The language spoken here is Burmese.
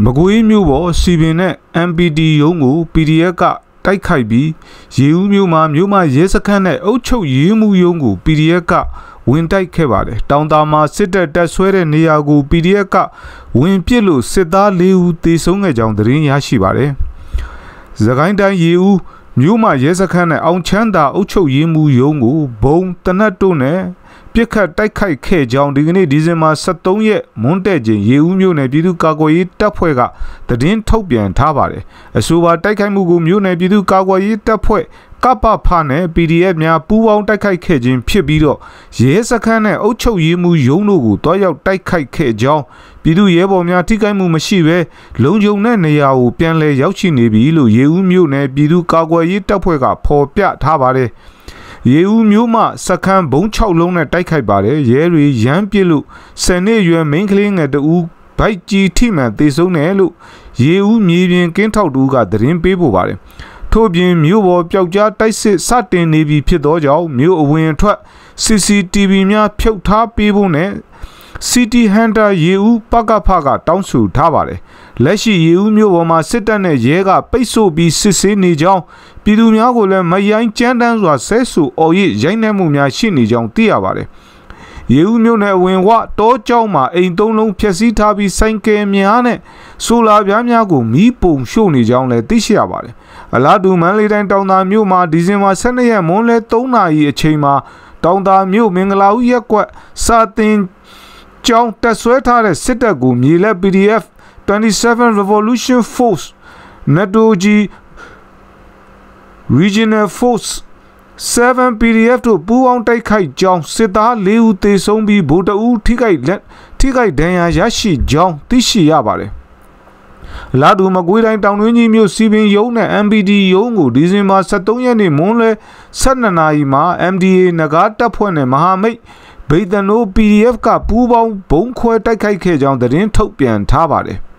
မကွေးမျိုးပေါ်စီပင်နဲ့ MPD ရုံးကို PDF ကတိုက်ခိုက်ပြီးရေဦးမျိုးမှာရဲစခန်းနဲ့အုပ်ချုပ်ရေးမှုရုံးကို PDF ကဝင်တိုက်ခဲ့ပါတယ်။တောင်တာမှာစစ်တပ်တက်ဆွဲတဲ့နေရာကို PDF ကဝင်ပစ်လို့စစ်သား၄ဦးသေဆုံးခဲ့ကြောင်းသတင်းရရှိပါတယ်။စကိုင်းတိုင်းရေဦးမြို့မှာရဲစခန်းနဲ့အောင်ချမ်းသာအုပ်ချုပ်ရေးမှုရုံးကိုဘုံတနတ်တို့နဲ့ပြစ်ခတ်တိုက်ခိုက်ခဲ့ကြောင်းဒီကနေ့ဒီဇင်ဘာ23ရက်မွန်းတဲ့ချိန်ရေဦးမြို့နယ်ပြည်သူ့ကာကွယ်ရေးတပ်ဖွဲ့ကသတင်းထုတ်ပြန်ထားပါတယ်။အဆိုပါတိုက်ခိုက်မှုကိုမြို့နယ်ပြည်သူ့ကာကွယ်ရေးတပ်ဖွဲ့ကပဖနဲ့ PDF များပူးပေါင်းတိုက်ခိုက်ခဲ့ခြင်းဖြစ်ပြီးတော့ရဲစခန်းနဲ့အုပ်ချုပ်ရေးမှုရုံးတို့ကိုတွားရောက်တိုက်ခိုက်ခဲ့ကြောင်းပြည်သူ့ရဲဘော်များထိခိုက်မှုမရှိဘဲလုံခြုံတဲ့နေရာကိုပြန်လည်ရောက်ရှိနေပြီလို့ရေဦးမြို့နယ်ပြည်သူ့ကာကွယ်ရေးတပ်ဖွဲ့ကဖော်ပြထားပါတယ်။ရေဦးမျိုးမှစခန်းဘုံ6လုံးနဲ့တိုက်ခိုက်ပါတယ်ရဲတွေရမ်းပစ်လို့10နှစ်ရွယ်မိန်းကလေးငယ်တဦးဘိုက်ကြီးထိမှန်သေဆုံးတယ်လို့ရေဦးမြေပြင်ကင်းထောက်တူကသတင်းပေးပို့ပါတယ်ထို့ပြင်မြို့ပေါ်ပျောက်ကြားတိုက်စစ်စတင်နေပြီဖြစ်သောကြောင့်မြို့အဝင်ထွက် CCTV များဖြုတ်ထားပေးဖို့နဲ့ City Hunter ရေဦးပကဖကတောင်းဆိုထားပါတယ်လက်ရှိရေဦးမြို့ပေါ်မှာစစ်တပ်နဲ့ရဲကပိတ်ဆို့ပြီးစစ်ဆေးနေကြောင်းပြည်သူများကိုလည်းမရိုင်းကြမ်းတမ်းစွာဆဲဆူအော်ရစ်ရိုက်နှက်မှုများရှိနေကြောင်းသိရပါတယ်ရေဦးမြို့နယ်အဝင်ဝတောကျောင်းမှာအိမ်3လုံးဖျက်ဆီးထားပြီးဆိုင်ကယ်များနဲ့ဆိုလာပြားများကိုမီးပုံရှို့နေကြောင်းလည်းသိရှိရပါတယ်အလားတူမန္တလေးတိုင်းတောင်သာမြို့မှာဒီဇင်ဘာ12ရက်မွန်းလယ်3နာရီအချိန်မှာတောင်သာမြို့မင်္ဂလာဦးရပ်ကွက်စာတင်ကျောင်းတက်ဆွဲထားတဲ့စစ်တပ်ကိုမြေလက် PDF 27 Revolution Force NATO-G Regional Force 7 PDF တို့ပူးပေါင်းတိုက်ခိုက်ကြောင်းစစ်သား၄ဦးသေဆုံးပြီးဗိုလ်တအူးထိခိုက်ဒဏ်ရာရရှိကြောင်းသိရှိရပါတယ်လာဒူမကွေးတိုင်းတောင်တွင်းကြီးမြို့စီပင်ရုံးနဲ့ MPD ရုံးကိုဒီဇင်ဘာ23ရက်နေ့မွန်းလွဲ12နာရီမှာ MDA နဂါတပ်ဖွဲ့နဲ့မဟာမိတ်ဗိတ်တနိုး PDF ကပူးပေါင်းဘုံခွဲတိုက်ခိုက်ခဲ့ကြောင်းသတင်းထုတ်ပြန်ထားပါတယ်